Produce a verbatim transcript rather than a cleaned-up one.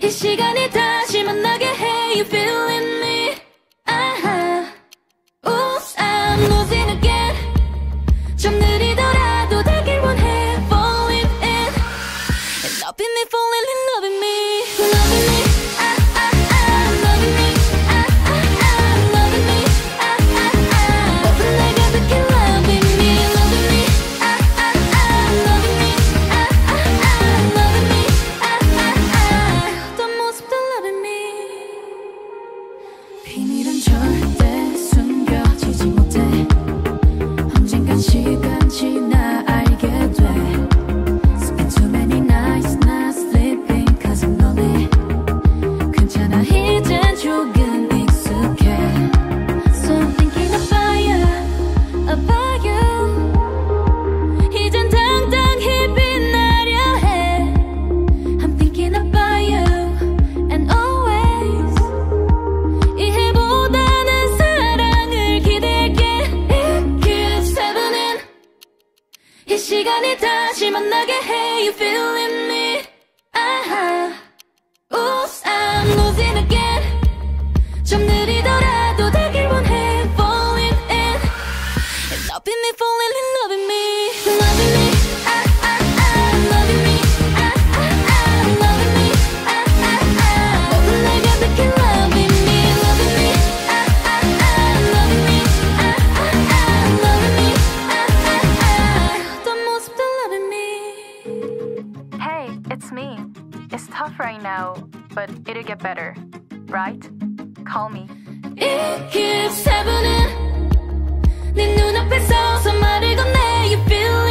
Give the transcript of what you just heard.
이 시간이 다시 만나게 해. You feeling me? 아하. Oops, I'm losing again. 좀 느리더라도 되길 원해. Falling in and loving me, falling in, loving me, loving me. Ah ah ah, loving me. Ah ah ah, loving me. Ah ah ah. 모든 날 가득히 loving me, loving me. Ah ah ah, loving me. Ah ah ah, loving me. Ah ah ah. 어떤 모습도 loving me. 비밀은 절대 숨겨지지 못해. 언젠간 시간 지나 알게 돼. Spend too many nights not sleeping cause I'm lonely. 괜찮아 이젠 조금 익숙해. So I'm thinking about you, about you. 이젠 당당히 빛나려 해. I'm thinking about you and always. 이해보다는 사랑을 기대할게. It keeps happening. 이 시간이 다시 만나게 해. You feeling me? 아하. Oops, I'm losing again. 좀 느리더라도 되길 원해. Falling in and loving me, falling in, loving me, loving me. Ah ah ah, loving me. Ah ah ah, loving me. Ah ah ah. 모든 날 가득히 loving me, loving me. Ah ah ah, loving me. Ah ah ah, loving me. Ah ah ah. 어떤 모습도 loving me. Hey, it's me. It's tough right now, but it'll get better, right? Call me. It keeps happening. 네 눈앞에 서서 말을 건네. You feel